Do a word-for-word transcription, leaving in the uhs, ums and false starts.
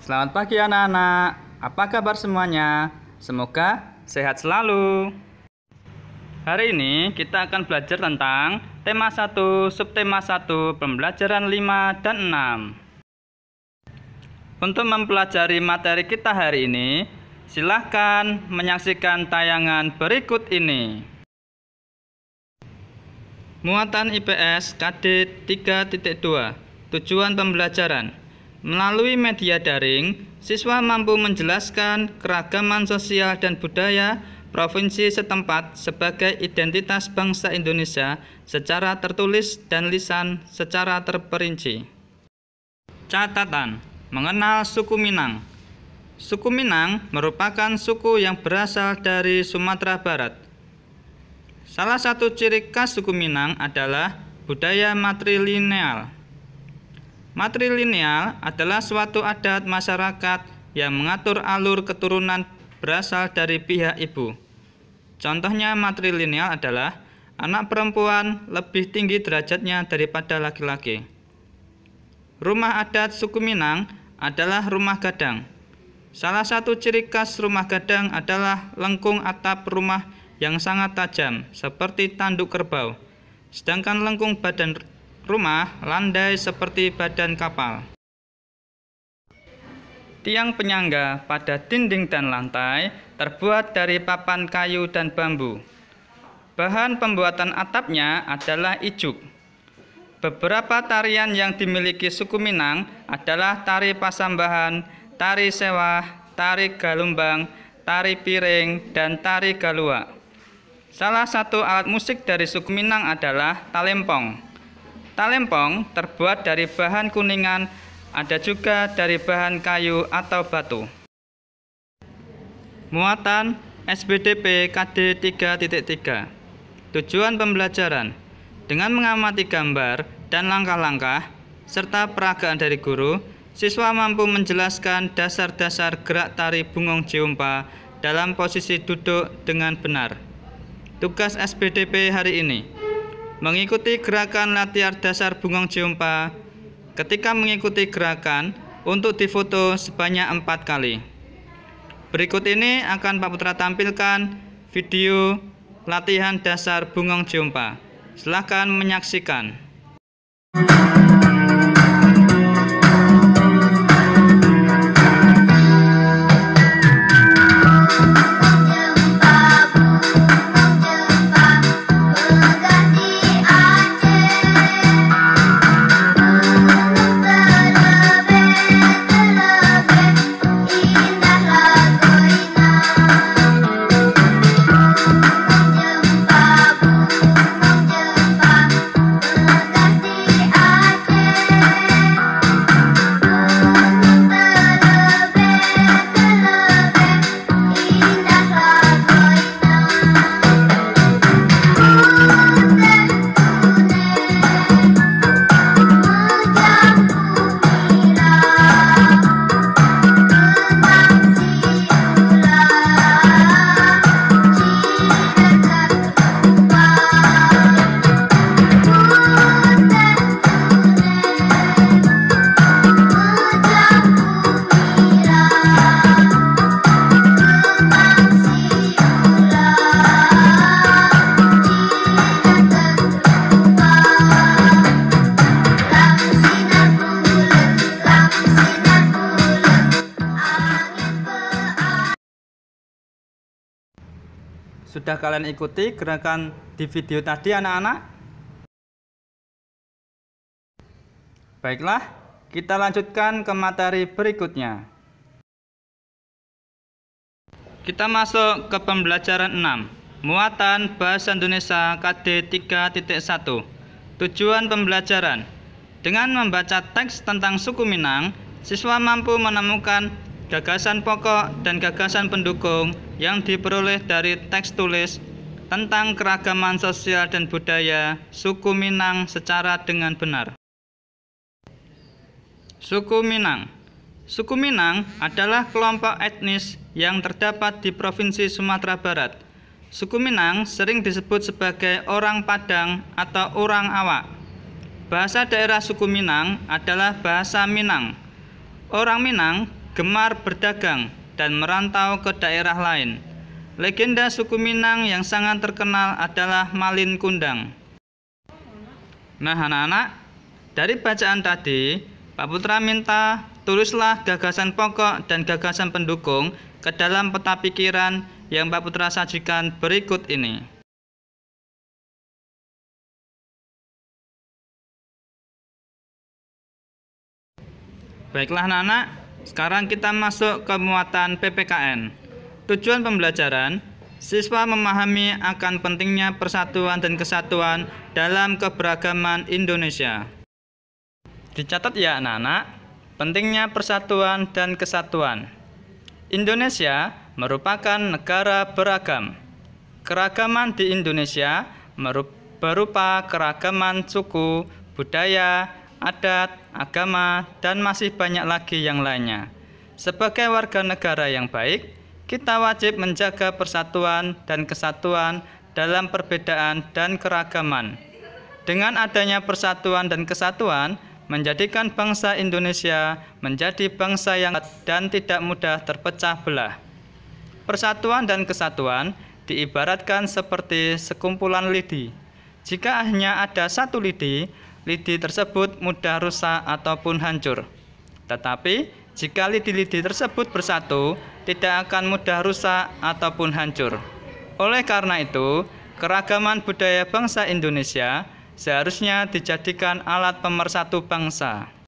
Selamat pagi anak-anak, apa kabar semuanya? Semoga sehat selalu. Hari ini kita akan belajar tentang tema satu, subtema satu, pembelajaran lima dan enam. Untuk mempelajari materi kita hari ini, silahkan menyaksikan tayangan berikut ini. Muatan I P S K D tiga titik dua. Tujuan pembelajaran. Melalui media daring, siswa mampu menjelaskan keragaman sosial dan budaya provinsi setempat sebagai identitas bangsa Indonesia secara tertulis dan lisan secara terperinci. Catatan: mengenal suku Minang. Suku Minang merupakan suku yang berasal dari Sumatera Barat. Salah satu ciri khas suku Minang adalah budaya matrilineal. Matrilineal adalah suatu adat masyarakat yang mengatur alur keturunan berasal dari pihak ibu. Contohnya matrilineal adalah anak perempuan lebih tinggi derajatnya daripada laki-laki. Rumah adat suku Minang adalah rumah gadang. Salah satu ciri khas rumah gadang adalah lengkung atap rumah yang sangat tajam, seperti tanduk kerbau. Sedangkan lengkung badan rumah landai seperti badan kapal. Tiang penyangga pada dinding dan lantai terbuat dari papan kayu dan bambu. Bahan pembuatan atapnya adalah ijuk. Beberapa tarian yang dimiliki suku Minang adalah tari pasambahan, tari sewah, tari galumbang, tari piring, dan tari galua. Salah satu alat musik dari suku Minang adalah talempong. Talempong terbuat dari bahan kuningan, ada juga dari bahan kayu atau batu. Muatan S B D P K D tiga titik tiga. Tujuan pembelajaran: dengan mengamati gambar dan langkah-langkah serta peragaan dari guru, siswa mampu menjelaskan dasar-dasar gerak tari Bungong Jeumpa dalam posisi duduk dengan benar. Tugas S B D P hari ini: mengikuti gerakan latihan dasar Bungong Jeumpa. Ketika mengikuti gerakan, untuk difoto sebanyak empat kali. Berikut ini akan Pak Putra tampilkan video latihan dasar Bungong Jeumpa. Silahkan menyaksikan. Sudah kalian ikuti gerakan di video tadi anak-anak? Baiklah, kita lanjutkan ke materi berikutnya. Kita masuk ke pembelajaran enam. Muatan Bahasa Indonesia K D tiga titik satu. Tujuan pembelajaran: dengan membaca teks tentang suku Minang, siswa mampu menemukan gagasan pokok dan gagasan pendukung yang diperoleh dari teks tulis tentang keragaman sosial dan budaya suku Minang secara dengan benar. Suku Minang. Suku Minang adalah kelompok etnis yang terdapat di Provinsi Sumatera Barat. Suku Minang sering disebut sebagai orang Padang atau orang Awak. Bahasa daerah suku Minang adalah bahasa Minang. Orang Minang gemar berdagang dan merantau ke daerah lain. Legenda suku Minang yang sangat terkenal adalah Malin Kundang. Nah anak-anak, dari bacaan tadi, Pak Putra minta tulislah gagasan pokok dan gagasan pendukung ke dalam peta pikiran yang Pak Putra sajikan berikut ini. Baiklah anak-anak, sekarang kita masuk ke muatan P P K N. Tujuan pembelajaran, siswa memahami akan pentingnya persatuan dan kesatuan dalam keberagaman Indonesia. Dicatat ya anak-anak, pentingnya persatuan dan kesatuan. Indonesia merupakan negara beragam. Keragaman di Indonesia berupa keragaman suku, budaya, adat, agama, dan masih banyak lagi yang lainnya. Sebagai warga negara yang baik, kita wajib menjaga persatuan dan kesatuan dalam perbedaan dan keragaman. Dengan adanya persatuan dan kesatuan, menjadikan bangsa Indonesia menjadi bangsa yang kuat dan tidak mudah terpecah belah. Persatuan dan kesatuan diibaratkan seperti sekumpulan lidi. Jika hanya ada satu lidi, lidi tersebut mudah rusak ataupun hancur. Tetapi jika lidi-lidi tersebut bersatu, tidak akan mudah rusak ataupun hancur. Oleh karena itu, keragaman budaya bangsa Indonesia seharusnya dijadikan alat pemersatu bangsa.